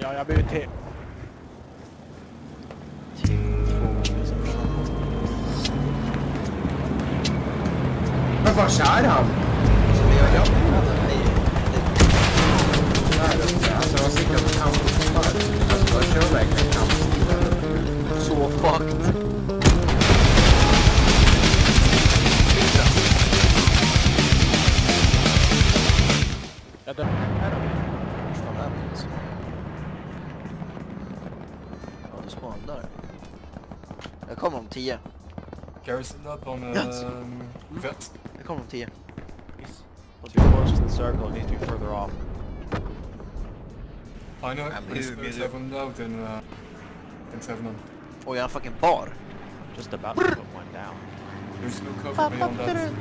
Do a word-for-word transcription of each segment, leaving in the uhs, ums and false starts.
ja, jag behöver te. Men vad kör han? Som jag gör. Alltså vad sitter på kampen? Alltså vad kör verkligen kampen? Så fucked. Ja, det här då. Fan, här finns. Ja, det spanar där. Jag kommer om tio. Garrison up on um, vet. Jag kommer om tio. He's too close to the circle, he's too further off. I know, I'm but it's here, better everyone out than uh, than seven on. Oj, jag har en fucking bar. Just about to put one down. There's no cover beyond that.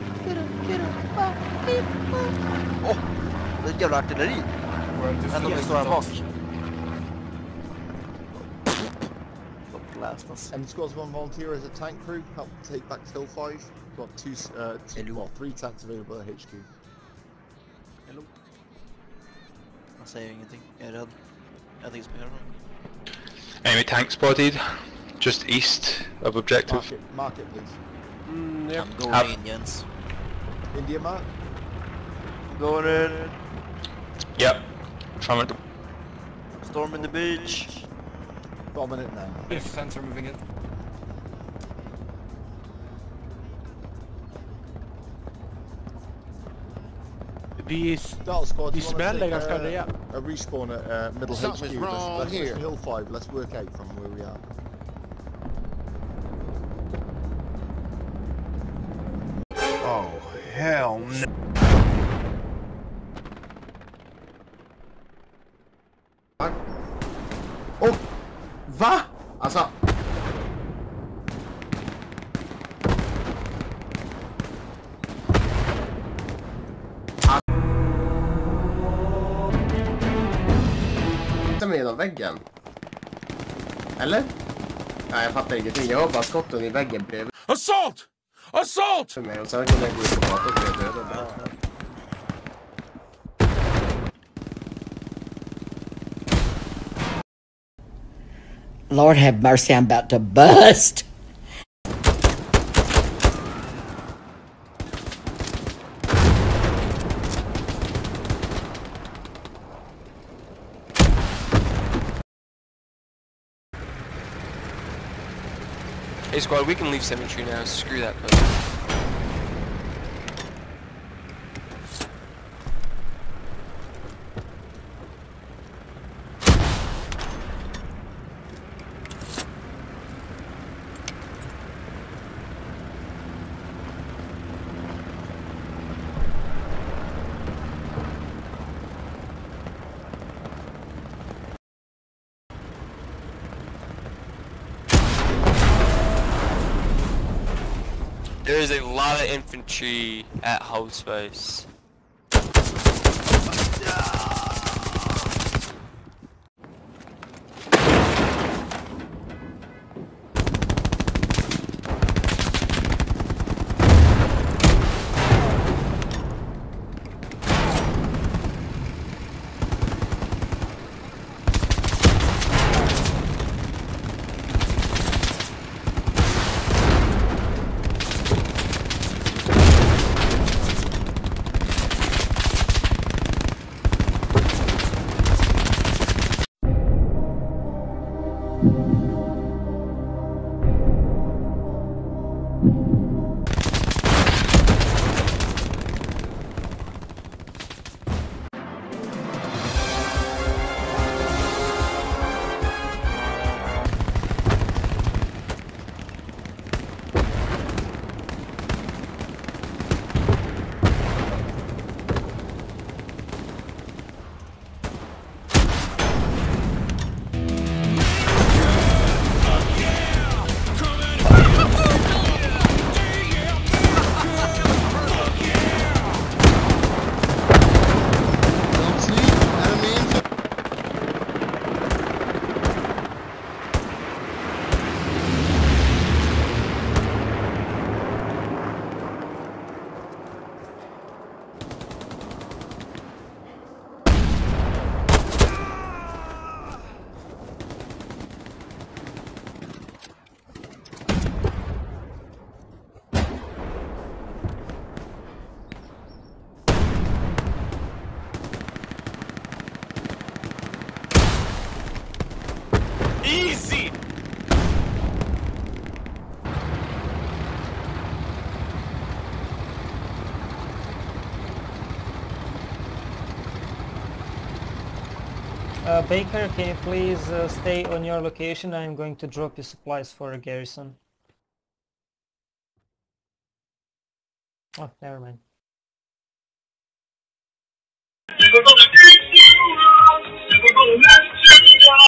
Åh! Oh, det är ett jävla artilleri. We're at the Ändå vi field står här bak. top. Blastas. And squads one volunteer as a tank crew, help take back Hill five. Got two, uh, two well, three tanks available at H Q. Hello. Han säger ingenting. Jag är rädd. Jag tänker spela honom. Enemy tank spotted, just east of objective. Mark it, mark it please. Mm, yeah. I'm going Have- in, Jens. India mark. I'm going in. Yep, from it. Storm in the beach. Bombing it now. Yes, tanks are moving in. Vi, Start squad, vi you wanna smäller take, ganska uh, rejält. a respawn at uh, middle Something's H Q. wrong Let's, let's here. push Hill five. Let's work out from where we are. Oh, hell no. Oh! Va? Alltså... Med genom väggen. Eller? Nej, jag fattar ingenting. Jag har bara skotten i väggen bredvid. Assault! Assault! För mig och sen kunde jag gå ut och prata och bli dödad. Lord have mercy, I'm about to bust. Hey squad, we can leave cemetery now. Screw that post. There is a lot of infantry at hold space. Uh, Baker, can you please uh, stay on your location? I'm going to drop you supplies for a garrison. Oh, never mind. Never gonna take you, never gonna let